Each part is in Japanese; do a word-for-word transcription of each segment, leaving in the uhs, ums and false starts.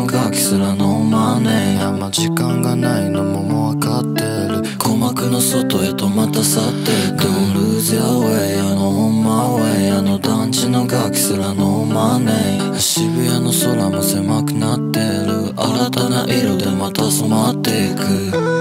のガキすらノーマネー。まあ時間がないのももう分かってる。鼓膜の外へとまた去っていく。 Don't lose your way あの on my way。 あの団地のガキすらノーマネー。渋谷の空も狭くなってる。新たな色でまた染まっていく。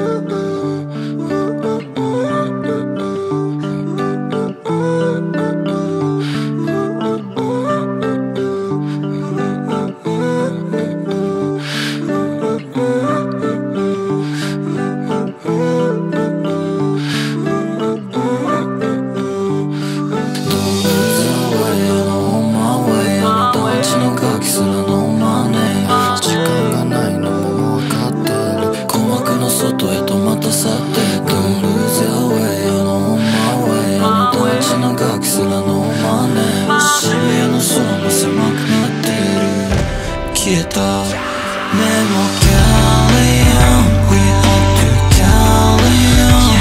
外へとまた去っていく。 Don't lose your way あの on my way。 あの団地のガキすらノーマネー。渋谷の空も狭くなっている。消えたメモ Carry on We have to carry on。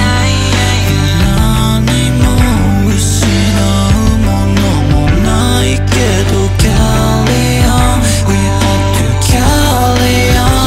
何も失うものもないけど Carry on We have to carry on。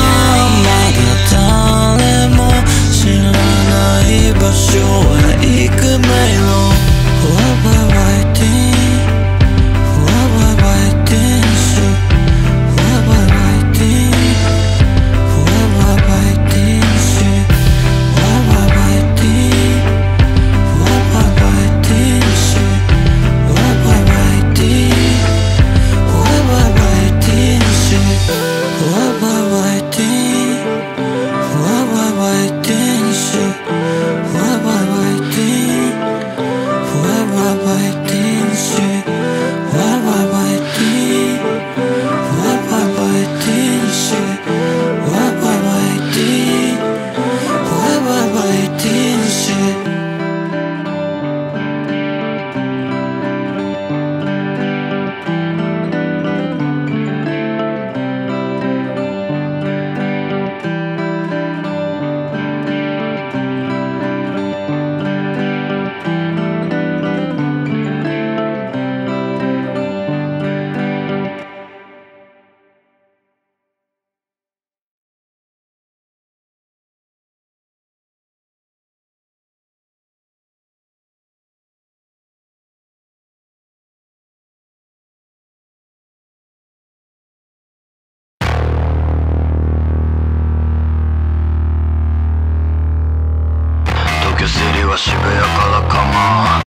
場所へ行く迷路 Forever waiting Forever waiting Forever waiting Forever waiting Forever waiting Forever waiting Forever waiting Forever waiting Forever waiting Forever waiting Forever waiting, forever waiting, shit. Forever waiting, forever waiting, shit. Forever waiting, forever waiting, shit. Tokyo City は渋谷からかま